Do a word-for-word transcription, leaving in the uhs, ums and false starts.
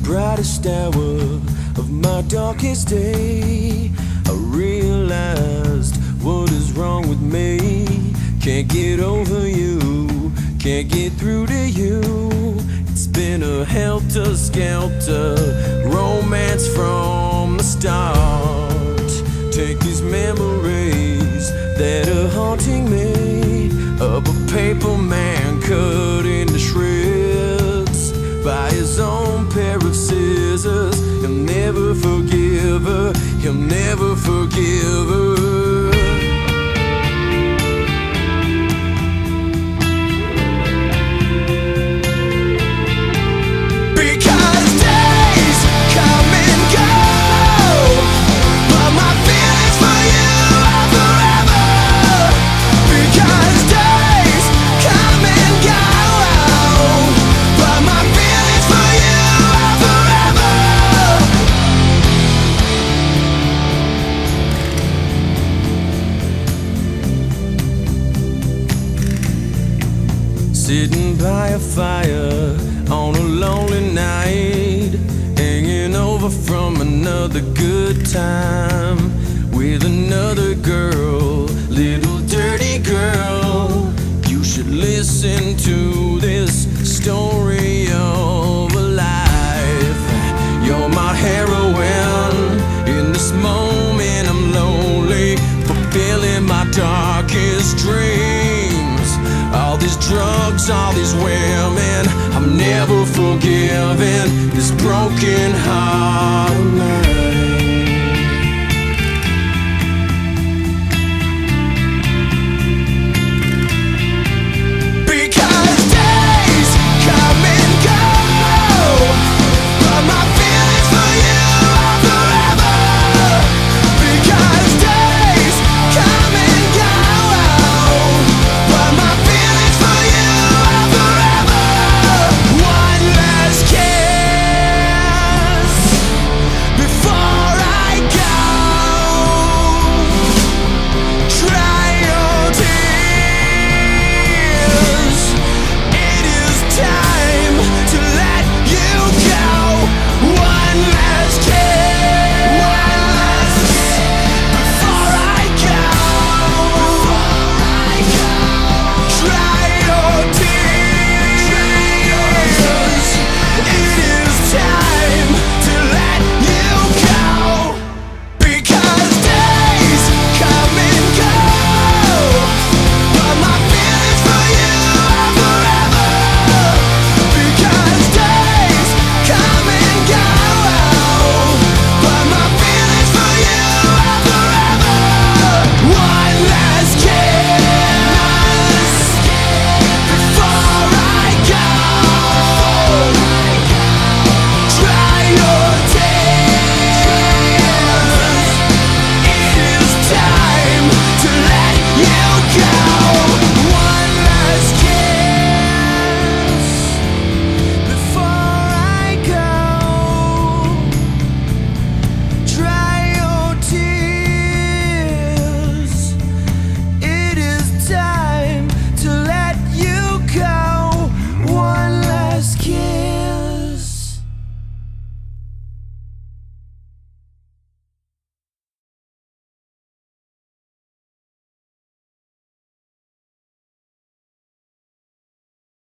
brightest hour of my darkest day, I realized what is wrong with me. Can't get over you, can't get through to you. It's been a helter-skelter romance from the start. Take these memories that are haunting me, of a paper man cut into shreds by his own pair of scissors. He'll never forgive her, he'll never forgive her. Sitting by a fire on a lonely night, hanging over from another good time with another girl, little dirty girl. You should listen to this story of a life. You're my heroine. In this moment I'm lonely, fulfilling my darkest dreams. All these drugs, all these women, I'm never forgiving this broken heart of mine.